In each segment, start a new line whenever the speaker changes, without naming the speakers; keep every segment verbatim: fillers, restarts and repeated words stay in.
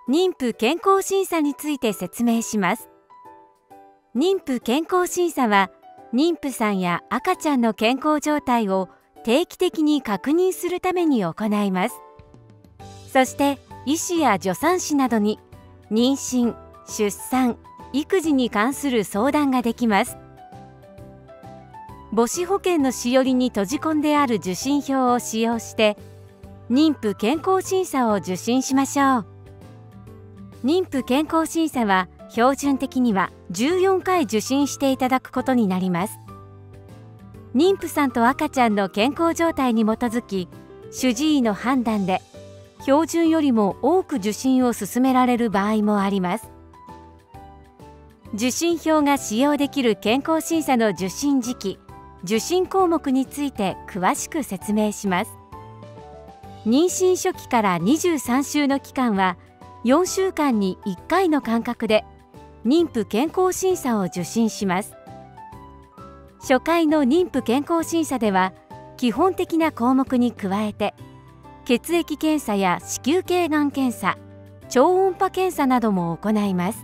妊婦健康審査について説明します。妊婦健康審査は、妊婦さんや赤ちゃんの健康状態を定期的に確認するために行います。そして医師や助産師などに妊娠、出産、育児に関する相談ができます。母子保険のしおりに閉じ込んである受診票を使用して妊婦健康審査を受診しましょう。妊婦健康審査は標準的にはじゅうよんかい受診していただくことになります。妊婦さんと赤ちゃんの健康状態に基づき、主治医の判断で標準よりも多く受診を勧められる場合もあります。受診票が使用できる健康審査の受診時期、受診項目について詳しく説明します。妊娠初期からにじゅうさん週の期間はよんしゅうかんにいっかいの間隔で妊婦健康審査を受診します。初回の妊婦健康審査では基本的な項目に加えて血液検査や子宮頸がん検査、超音波検査なども行います。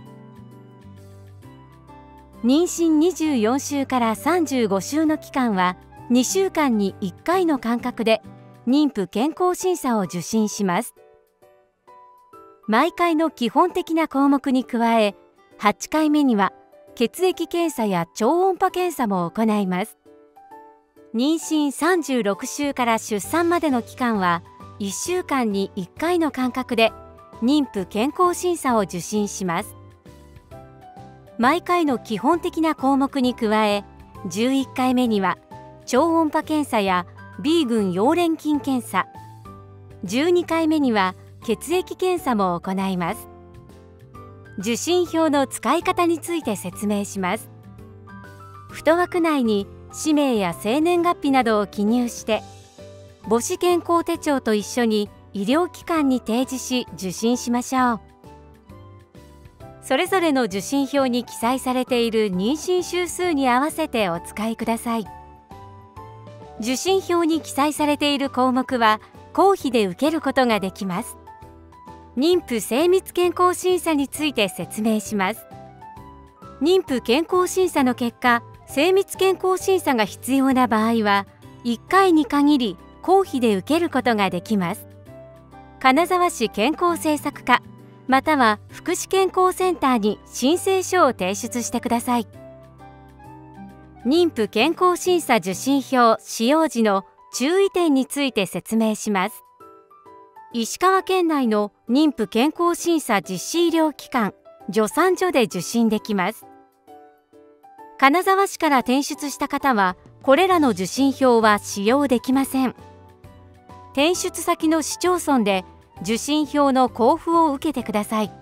妊娠にじゅうよん週からさんじゅうご週の期間はにしゅうかんにいっかいの間隔で妊婦健康審査を受診します。毎回の基本的な項目に加え、はちかいめには血液検査や超音波検査も行います。妊娠さんじゅうろく週から出産までの期間はいっしゅうかんにいっかいの間隔で妊婦健康審査を受診します。毎回の基本的な項目に加え、じゅういっかいめには超音波検査や B 群溶連菌検査、じゅうにかいめには血液検査も行います。受診票の使い方について説明します。太枠内に氏名や生年月日などを記入して、母子健康手帳と一緒に医療機関に提示し受診しましょう。それぞれの受診票に記載されている妊娠週数に合わせてお使いください。受診票に記載されている項目は公費で受けることができます。妊婦精密健康審査について説明します。妊婦健康審査の結果、精密健康審査が必要な場合はいっかいに限り公費で受けることができます。金沢市健康政策課または福祉健康センターに申請書を提出してください。妊婦健康審査受診票使用時の注意点について説明します。石川県内の妊婦健康審査実施医療機関、助産所で受診できます。金沢市から転出した方は、これらの受診票は使用できません。転出先の市町村で受診票の交付を受けてください。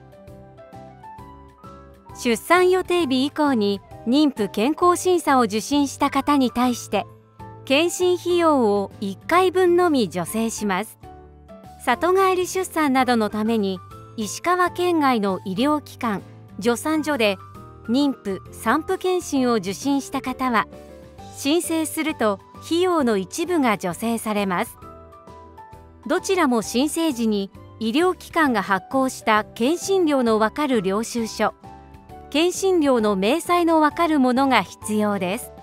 出産予定日以降に妊婦健康審査を受診した方に対して、検診費用をいっかいぶんのみ助成します。里帰り出産などのために石川県外の医療機関、助産所で妊婦・産婦検診を受診した方は、申請すると費用の一部が助成されます。どちらも申請時に医療機関が発行した検診料のわかる領収書、検診料の明細のわかるものが必要です。